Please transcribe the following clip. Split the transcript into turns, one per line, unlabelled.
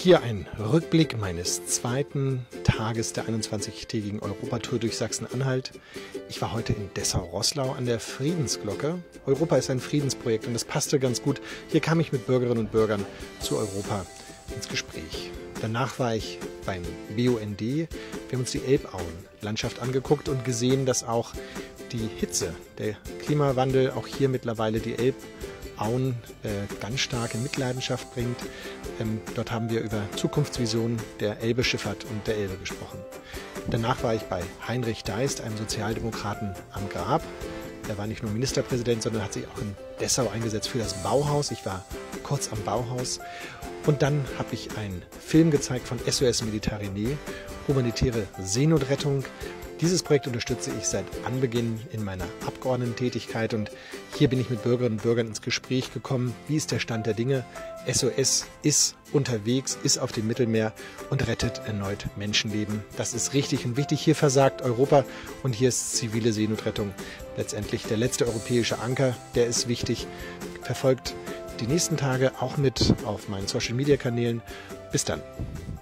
Hier ein Rückblick meines zweiten Tages der 21-tägigen Europatour durch Sachsen-Anhalt. Ich war heute in Dessau-Roßlau an der Friedensglocke. Europa ist ein Friedensprojekt und das passte ganz gut. Hier kam ich mit Bürgerinnen und Bürgern zu Europa ins Gespräch. Danach war ich beim BUND. Wir haben uns die Elbauen-Landschaft angeguckt und gesehen, dass auch die Hitze, der Klimawandel auch hier mittlerweile die Elbauen ganz stark in Mitleidenschaft bringt. Dort haben wir über Zukunftsvisionen der Elbe-Schifffahrt und der Elbe gesprochen. Danach war ich bei Heinrich Deist, einem Sozialdemokraten am Grab. Er war nicht nur Ministerpräsident, sondern hat sich auch in Dessau eingesetzt für das Bauhaus. Ich war kurz am Bauhaus. Und dann habe ich einen Film gezeigt von SOS Mediterranee, humanitäre Seenotrettung. Dieses Projekt unterstütze ich seit Anbeginn in meiner Abgeordnetentätigkeit und hier bin ich mit Bürgerinnen und Bürgern ins Gespräch gekommen. Wie ist der Stand der Dinge? SOS ist unterwegs, ist auf dem Mittelmeer und rettet erneut Menschenleben. Das ist richtig und wichtig. Hier versagt Europa und hier ist zivile Seenotrettung letztendlich der letzte europäische Anker. Der ist wichtig. Verfolgt die nächsten Tage auch mit auf meinen Social-Media-Kanälen. Bis dann.